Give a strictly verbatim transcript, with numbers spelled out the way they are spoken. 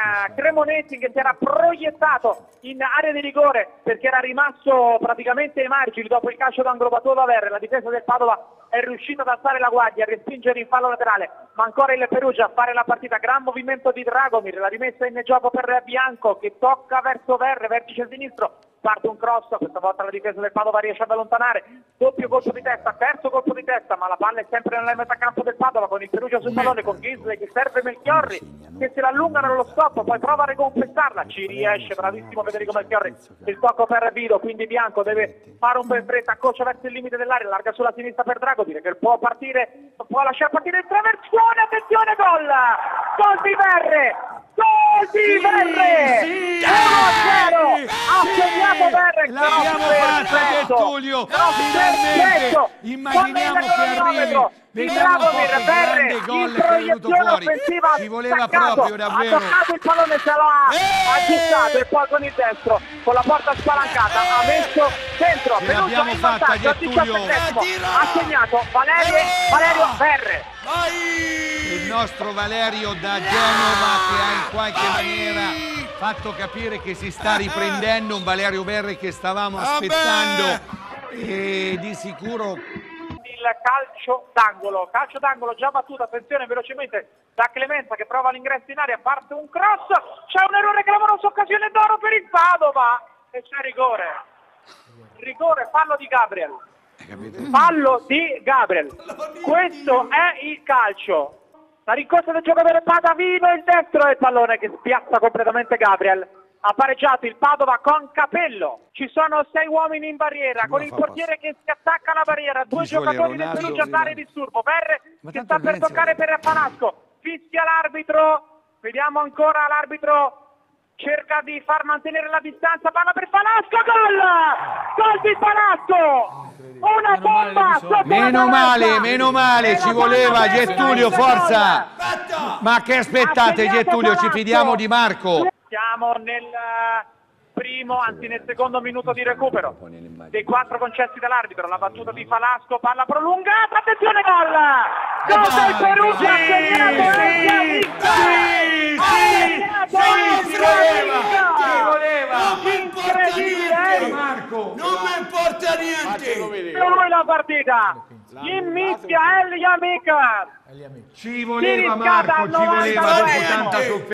uh, Cremonesi che si era proiettato in area di rigore perché era rimasto praticamente ai margini dopo il calcio d'angolo battuto da Verre. La difesa del Padova è riuscita ad alzare la guardia, a respingere in fallo laterale, ma ancora il Perugia a fare la partita. Gran movimento di Dragomir, la rimessa in gioco per Bianco che tocca verso Verre, vertice sinistro, parte un cross, questa volta la difesa del Padova riesce ad allontanare, doppio colpo di testa, terzo colpo di testa, ma la palla è sempre nella metà campo del Padova con il Perugia sul pallone, con Gisley che serve Melchiorri che se la allungano nello stop, poi prova a ricompensarla, ci riesce, bravissimo Federico Melchiorri, il tocco per Vido, quindi Bianco deve fare un po' in fretta, accocia verso il limite dell'area, larga sulla sinistra per Dragomir che può partire, può lasciare partire il traversone, attenzione, gol! Gol di Verre! Gol di Verre! Sì, sì, uno a zero! Ha segnato Verre! L'abbiamo fatta, Getulio! Finalmente! Immaginiamo che arrivi! Vediamo un grande gol che è venuto fuori, ci voleva proprio davvero. Ha toccato il pallone, se lo ha aggiustato e poi con il destro, con la porta spalancata, ha messo dentro. Ce l'abbiamo fatta, Getulio. Ha segnato Valerio, Valerio Verre. Il nostro Valerio da Genova che ha in qualche maniera fatto capire che si sta riprendendo, un Valerio Verre che stavamo aspettando e di sicuro... Calcio d'angolo, calcio d'angolo già battuto, attenzione velocemente da Clemenza che prova l'ingresso in aria, parte un cross, c'è un errore, clamorosa occasione d'oro per il Padova e c'è rigore, rigore, fallo di Gabriel, fallo di Gabriel, questo è il calcio, la rincorsa del giocatore Padavino, il destro del pallone che spiazza completamente Gabriel. Ha pareggiato il Padova con Capello, ci sono sei uomini in barriera, con il portiere che si attacca alla barriera, due giocatori del Perugia in disturbo, Verre che sta per toccare per Panasco, fischia l'arbitro, vediamo ancora l'arbitro, cerca di far mantenere la distanza, palla per Panasco, gol! Gol di Panasco! Una bomba! Meno male, meno male, ci voleva Getulio, forza! Ma che aspettate Getulio, ci fidiamo di Marco! Siamo nel primo, anzi nel secondo minuto di recupero dei quattro concessi dall'arbitro, la battuta di Falasco, palla prolungata, attenzione gol! Gol del Perugia, ha segnato ci voleva! incredibile! Marco! Non mi importa niente! Lui la partita! In mischia El Yamik! Ci voleva Marco, ci voleva dopo tanta sofferenza.